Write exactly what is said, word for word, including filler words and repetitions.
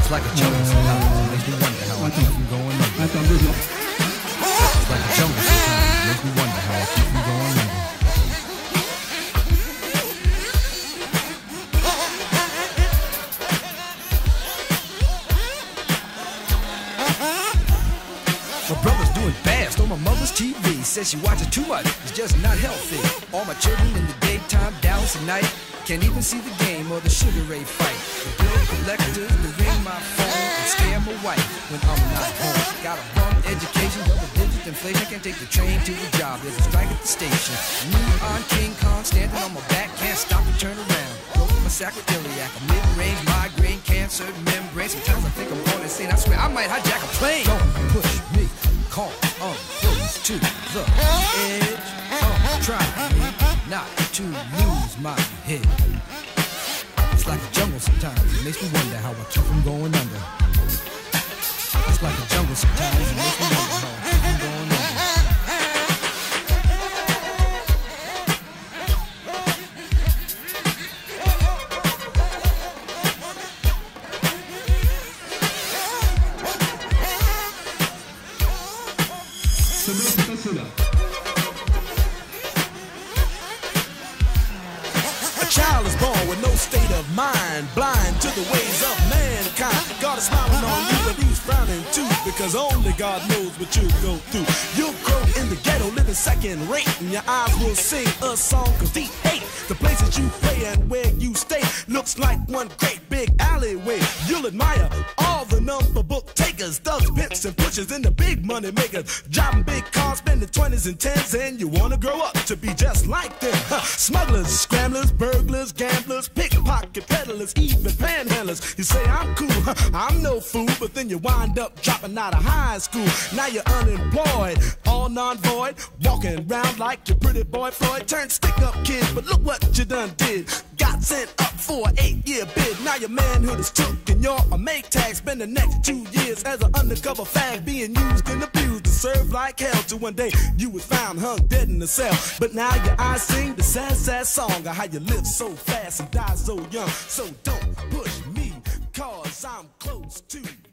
It's like a jungle sometimes. It makes me wonder how I keep from going under. It's like a jungle sometimes. It makes me wonder how I keep from going under. My brother's doing fast on my mother's T V. Says she watches too much, it's just not healthy. All my children in the daytime, Dallas at night. Can't even see the game or the Sugar Ray fight. The bill collectors, they ring my phone and scare my wife when I'm not home. Got a bum education, double digit inflation. Can't take the train to the job, there's a strike at the station. Me on King Kong, standing on my back, can't stop to turn around. Broke my sacroiliac, a mid-range migraine, cancer, membrane. Sometimes I think I'm going insane, I swear I might hijack a plane. Don't push me, call, I'm close to the edge. I'm trying me not to lose my head. It's like a jungle sometimes, it makes me wonder how I keep from going under. It's like a jungle sometimes, it makes me wonder how I keep from going under. A child is born with no state of mind, blind to the ways of mankind. God is smiling on you, but he's frowning too, because only God knows what you'll go through. You'll grow in the ghetto, living second rate, and your eyes will sing a song of deep hate. The places you play and where you stay looks like one great big alleyway. You'll admire all the number book takers, thugs, pimps, and pushers, and the big money makers, driving big cars, spending twenties and tens, and you wanna grow up to be just like them. Huh. Smugglers, scramblers, burglars, gamblers, pickpocket peddlers, even panhandlers. You say I'm cool, huh, I'm no fool, but then you wind up dropping out of high school. Now you're unemployed, all non-void, walking around like your pretty boy Floyd. Turned stick-up kid, but look what you done did. Got sent up for an eight-year bid. Now your manhood is took and you're a make tag. Spend the next two years as an undercover fag, being used and abused to serve like hell. Till one day you was found hung dead in the cell. But now your eyes sing the sad, sad song of how you live so fast and die so young. So don't push me, cause I'm close to